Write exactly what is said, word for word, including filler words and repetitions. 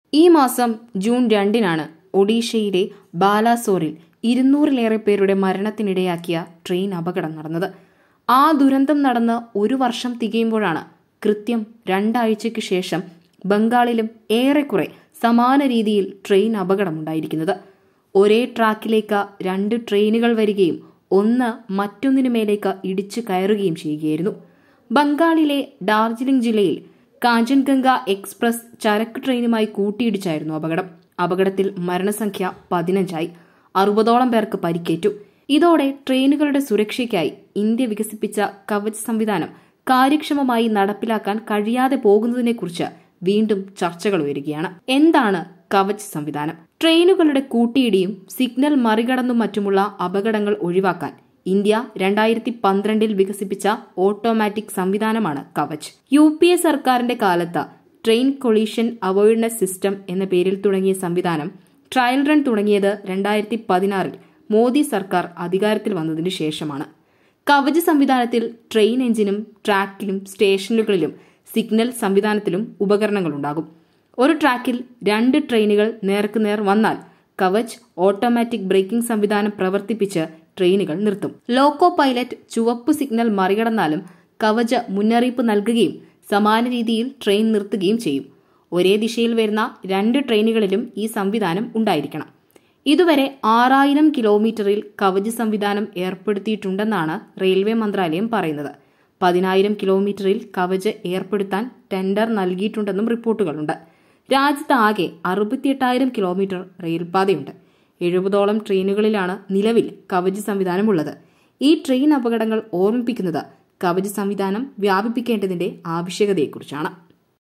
ഈ മാസം ജൂൺ രണ്ടിനാണ് ഒഡീഷയിലെ ബാലാസോറിൽ ഇരുന്നൂറിലേറെ പേരുടെ മരണത്തിനിടയാക്കിയ ട്രെയിൻ അപകടം നടന്നത്. ആ ദുരന്തം നടന്ന് ഒരു വർഷം തികയുമ്പോഴാണ് കൃത്യം രണ്ടാഴ്ചയ്ക്ക് ശേഷം ബംഗാളിലും ഏറെക്കുറെ സമാന രീതിയിൽ ട്രെയിൻ അപകടമുണ്ടായിരിക്കുന്നത്. ഒരേ ട്രാക്കിലേക്ക് രണ്ട് ട്രെയിനുകൾ വരികയും ഒന്ന് മറ്റൊന്നിനു മേലേക്ക് ഇടിച്ചു കയറുകയും ചെയ്യുകയായിരുന്നു. ബംഗാളിലെ ഡാർജിലിംഗ് ജില്ലയിൽ കാഞ്ചൻഗംഗ എക്സ്പ്രസ് ചരക്ക് ട്രെയിനുമായി കൂട്ടിയിടിച്ചായിരുന്നു അപകടം. അപകടത്തിൽ മരണസംഖ്യ പതിനഞ്ചായി. അറുപതോളം പേർക്ക് പരിക്കേറ്റു. ഇതോടെ ട്രെയിനുകളുടെ സുരക്ഷയ്ക്കായി ഇന്ത്യ വികസിപ്പിച്ച കവച് സംവിധാനം കാര്യക്ഷമമായി നടപ്പിലാക്കാൻ കഴിയാതെ പോകുന്നതിനെക്കുറിച്ച് വീണ്ടും ചർച്ചകൾ ഉയരുകയാണ്. എന്താണ് കവച് സംവിധാനം? ട്രെയിനുകളുടെ കൂട്ടിയിടിയും സിഗ്നൽ മറികടന്നും മറ്റുമുള്ള അപകടങ്ങൾ ഒഴിവാക്കാൻ ഇന്ത്യ രണ്ടായിരത്തി പന്ത്രണ്ടിൽ വികസിപ്പിച്ച ഓട്ടോമാറ്റിക് സംവിധാനമാണ് കവച്. യു പി എ സർക്കാരിന്റെ കാലത്ത് ട്രെയിൻ കൊളീഷൻ അവോയ്ഡൻസ് സിസ്റ്റം എന്ന പേരിൽ തുടങ്ങിയ സംവിധാനം ട്രയൽ റൺ തുടങ്ങിയത് രണ്ടായിരത്തി പതിനാറിൽ മോദി സർക്കാർ അധികാരത്തിൽ വന്നതിനു ശേഷമാണ്. കവച് സംവിധാനത്തിൽ ട്രെയിൻ എഞ്ചിനും ട്രാക്കിലും സ്റ്റേഷനുകളിലും സിഗ്നൽ സംവിധാനത്തിലും ഉപകരണങ്ങളുണ്ടാകും. ഒരു ട്രാക്കിൽ രണ്ട് ട്രെയിനുകൾ നേർക്കുനേർ വന്നാൽ കവച് ഓട്ടോമാറ്റിക് ബ്രേക്കിംഗ് സംവിധാനം പ്രവർത്തിപ്പിച്ച് ട്രെയിനുകൾ നിർത്തും. ലോക്കോ പൈലറ്റ് ചുവപ്പ് സിഗ്നൽ മറികടന്നാലും കവച് മുന്നറിയിപ്പ് നൽകുകയും സമാന രീതിയിൽ ട്രെയിൻ നിർത്തുകയും ചെയ്യും. ഒരേ ദിശയിൽ വരുന്ന രണ്ട് ട്രെയിനുകളിലും ഈ സംവിധാനം ഉണ്ടായിരിക്കണം. ഇതുവരെ ആറായിരം കിലോമീറ്ററിൽ കവച് സംവിധാനം ഏർപ്പെടുത്തിയിട്ടുണ്ടെന്നാണ് റെയിൽവേ മന്ത്രാലയം പറയുന്നത്. പതിനായിരം കിലോമീറ്ററിൽ കവച് ഏർപ്പെടുത്താൻ ടെൻഡർ നൽകിയിട്ടുണ്ടെന്നും റിപ്പോർട്ടുകളുണ്ട്. രാജ്യത്താകെ അറുപത്തിയെട്ടായിരം കിലോമീറ്റർ റെയിൽപാതയുണ്ട്. എഴുപതോളം ട്രെയിനുകളിലാണ് നിലവിൽ കവച് സംവിധാനമുള്ളത്. ഈ ട്രെയിൻ അപകടങ്ങൾ ഓർമ്മിപ്പിക്കുന്നത് കവച് സംവിധാനം വ്യാപിപ്പിക്കേണ്ടതിന്റെ ആവശ്യകതയെക്കുറിച്ചാണ്.